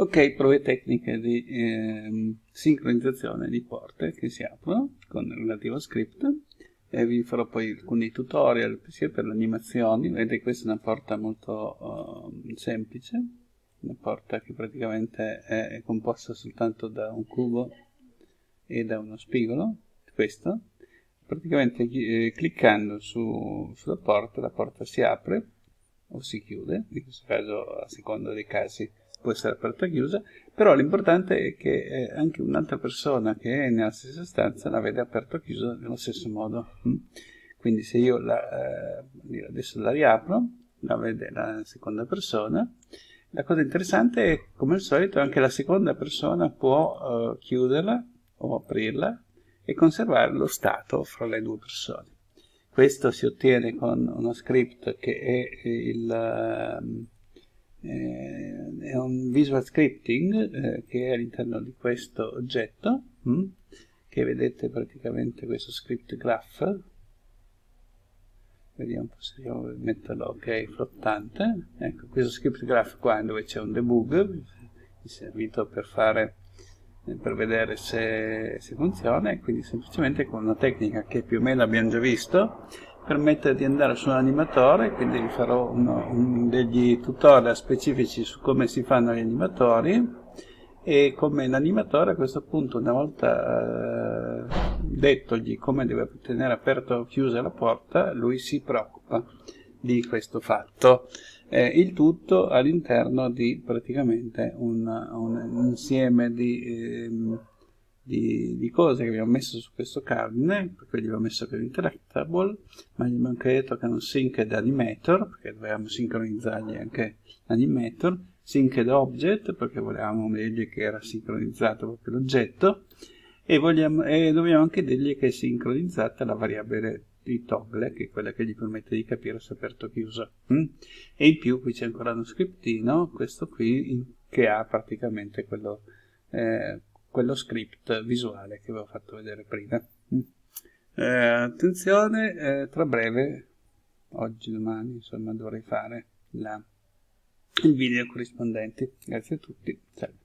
Ok, prove tecniche di sincronizzazione di porte che si aprono con il relativo script, e vi farò poi alcuni tutorial sia per le animazioni. Vedete, questa è una porta molto semplice, una porta che praticamente è composta soltanto da un cubo e da uno spigolo. Questo praticamente cliccando sulla porta, la porta si apre o si chiude, in questo caso a seconda dei casi può essere aperta o chiusa, però l'importante è che anche un'altra persona che è nella stessa stanza la vede aperta o chiusa nello stesso modo. Quindi se io adesso la riapro, la vede la seconda persona. La cosa interessante è che, come al solito, anche la seconda persona può chiuderla o aprirla e conservare lo stato fra le due persone. Questo si ottiene con uno script che è un visual scripting che è all'interno di questo oggetto, che vedete praticamente questo script graph. Vediamo un po' se io metterlo ok flottante. Ecco, questo script graph qua dove c'è un debug, mi è servito per vedere se funziona, e quindi semplicemente con una tecnica che più o meno abbiamo già visto permette di andare su un animatore. Quindi vi farò degli tutorial specifici su come si fanno gli animatori, e come l'animatore a questo punto, una volta dettogli come deve tenere aperta o chiusa la porta, lui si preoccupa di questo fatto. Il tutto all'interno di praticamente un insieme di cose che abbiamo messo su questo cardine, perché gli abbiamo messo che è interactable, ma gli abbiamo anche detto che è un synced animator, perché dovevamo sincronizzargli anche l'animator, synced object, perché volevamo dirgli che era sincronizzato proprio l'oggetto, e dobbiamo anche dirgli che è sincronizzata la variabile di toggle, che è quella che gli permette di capire se è aperto o chiuso. E in più qui c'è ancora uno scriptino, questo qui, che ha praticamente quello script visuale che vi ho fatto vedere prima. Attenzione, tra breve, oggi, domani, insomma, dovrei fare il video corrispondente. Grazie a tutti, salve.